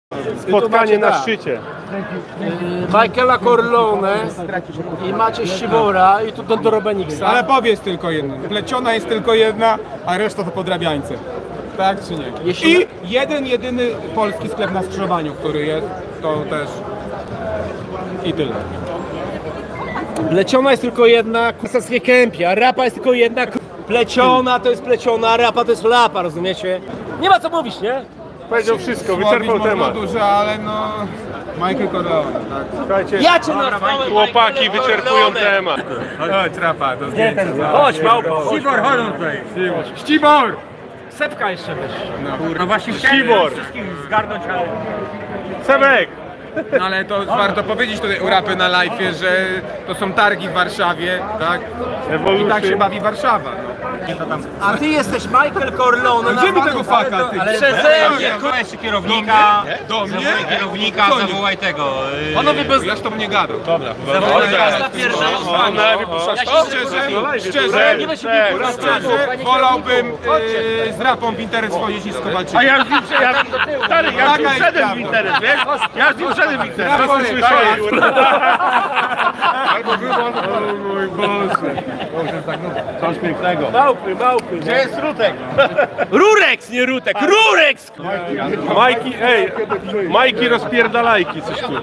Spotkanie na szczycie. Michaela Corleone i Maciej Ścibora i tu do Dorobeniksa. Ale powiedz tylko jedno, pleciona jest tylko jedna, a reszta to podrabiańce. Tak czy nie? I jedyny polski sklep na skrzyżowaniu, który jest, to też i tyle. Pleciona jest tylko jedna, kusackie kępi, a rapa jest tylko jedna. Pleciona to jest pleciona, a rapa to jest lapa, rozumiecie? Nie ma co mówić, nie? Powiedział wszystko, wyczerpał temat. Dużo, ale no... Michael Corleone, tak. Słuchajcie, Ja cię nazwałem chłopaki wyczerpują temat. Chodź, rapa, do zdjęcia. Chodź, małpo. Ścibor, chodź tutaj. Ścibor! Sepka jeszcze wiesz. No właśnie Ścibor. wszystkich zgarnąć, ale... Sebek! No ale to warto powiedzieć tutaj u rapy na live'ie, że to są targi w Warszawie, tak? I tak się bawi Warszawa. No. A ty jesteś Michael Corleone. Gdzie mi tego faka, ty? Przeze mnie. Jeszcze kierownika, Do mnie? zawołaj kierownika, Co nie? zawołaj tego. Panowie bez... Ja z tobą nie gadam. Dobra, Zawołaj na pierwsze. Szczerze, wolałbym z rapą w interes wchodzić niż z Kowalczykiem. A ja z nim wszedłem w interes, wiesz? Ja z nim wszedłem w interes. Rapa słyszałem. Albo wygląda... O mój Boże. Coś pięknego. Małpy. Gdzie jest Rutek? Rureks, nie Rutek, Rureks! Majki, Majki rozpierdalajki, coś tu.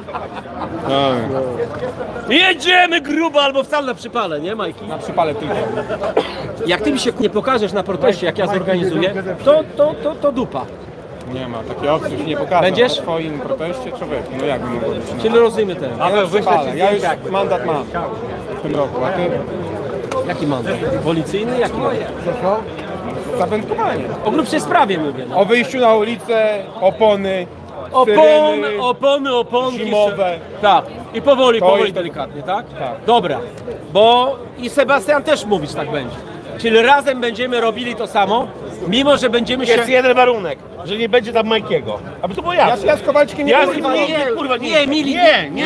Jedziemy grubo albo wcale na przypale, nie Majki? Na przypale tylko. Jak ty mi się nie pokażesz na proteście, jak ja zorganizuję, to dupa. Nie ma, takiej opcji już nie pokażę. Będziesz? W swoim proteście człowieku, no jak by mogło być? No. Czyli rozumiemy ten. Ja już przypalę, ja już mandat mam w tym roku, a ty? Jaki mandat? Policyjny? Jaki mandat? Za wędkowanie. O grubszej sprawie mówię. No. O wyjściu na ulicę, opony, Oponki. zimowe. Tak. I powoli, To powoli, jest- delikatnie, tak? Tak. Dobra. Bo i Sebastian też mówić tak będzie. Czyli razem będziemy robili to samo, mimo że będziemy się... Jest jeden warunek, że nie będzie tam Majkiego. Aby to było jasne. Ja z Kowalczykiem nie Ja z mówię. nim kurwa Nie, mili.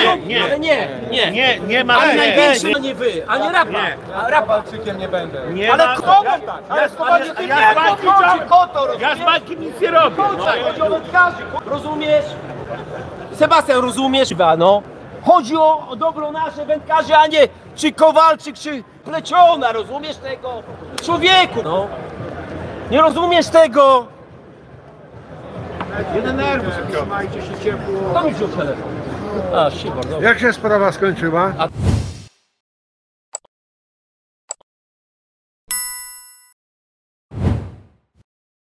nie ma. Ale nie, największy, nie, a nie wy, a nie rapa. A rapa. Kowalczykiem nie będę. nie Ale ma- kogo? Ja z Kowalczykiem Ja z Majkiem Ja z Majkiem nic nie robię. Chodzi o wędkarzy, rozumiesz? Sebastian, rozumiesz? No. Chodzi o dobro nasze wędkarzy, a nie czy Kowalczyk, czy Pleciona, rozumiesz tego? Człowieku, no. Nie rozumiesz tego? Nie denerwuj się, trzymajcie się ciepło. Kto mi wziął telefon? A, Ścibor, dobra. Jak się sprawa skończyła?